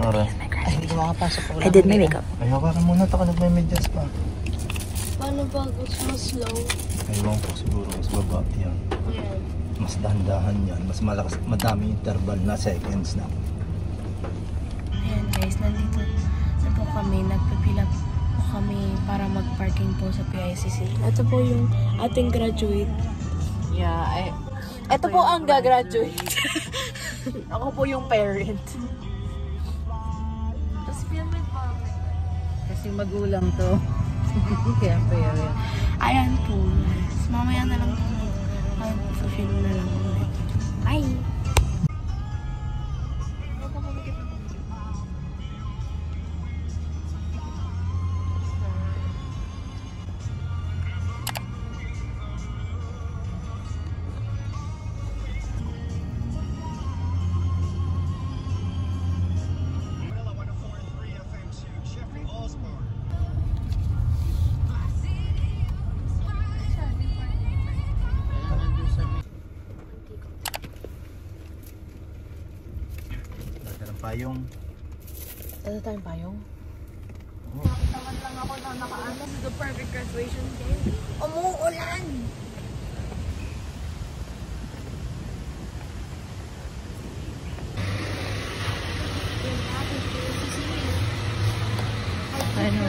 Ay, hindi ko makapasok. I did my makeup. Ay, hawakan muna. Taka nagme-medyas pa. Paano ba mas slow? Ayun po siguro. Mas baba yan. Yan. Mas dahan-dahan yan. Mas malakas. Madami interval na seconds na. Ayan guys, nandito na po kami. Nagpipila po kami para mag-parking po sa PICC. Ito po yung ating graduate. Yeah, ito po ang gagraduate. Ako po yung parent. Tapos filmin po. Kasi magulang to. Kaya parent. Ayan po guys. Mamaya na lang po. Ayan po, sa film na lang po. Bye! Payong. Ito tayong payong. Nakitaman lang ako na nakaalas. The perfect graduation day. Umuulan! Ano?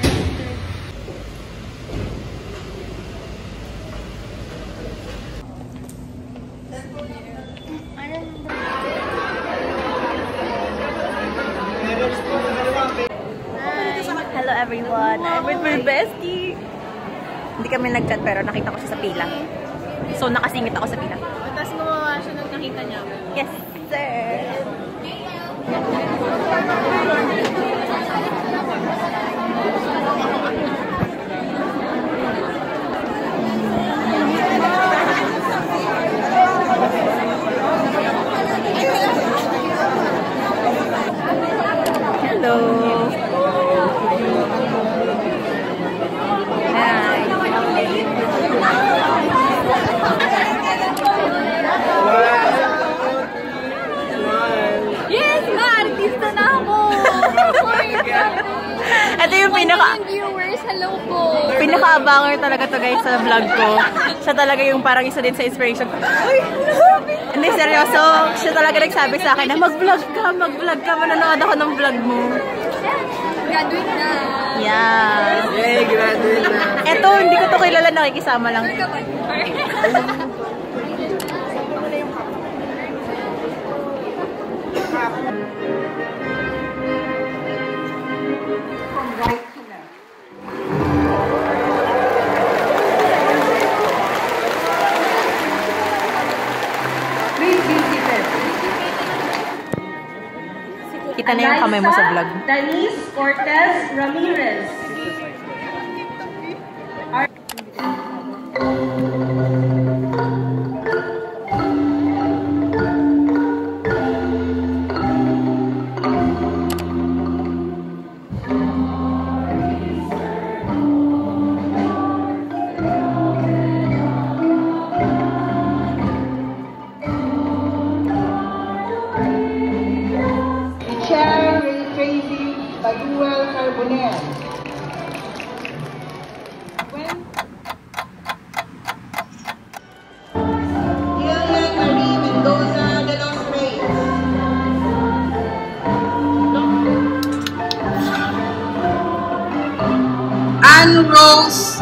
Hello everyone! I'm with my bestie! Hindi kami nag-chat pero nakita ko siya sa pila. So nakasingit ako sa pila. Tapos gumawa siya nung nakita niya. Yes, sir! Hello! Hi! Yes! Ma-artista na ako! Ito yung Viewers, hello po! pinaka-abanger talaga to guys sa vlog ko. Siya talaga yung parang isa din sa inspiration ko. Uy! Hindi, seryoso. Siya talaga nagsabi sa akin na mag-vlog ka, manonood ako ng vlog mo. Graduate na! Yeah. Yay, graduate na. Eto, hindi ko to kilala, nakikisama lang. Kita na yung kamay mo sa vlog. Denise Cortez Ramirez. Tracy Baduel Carbonell. Hilda Marie Mendoza de los Reyes. Anne Rose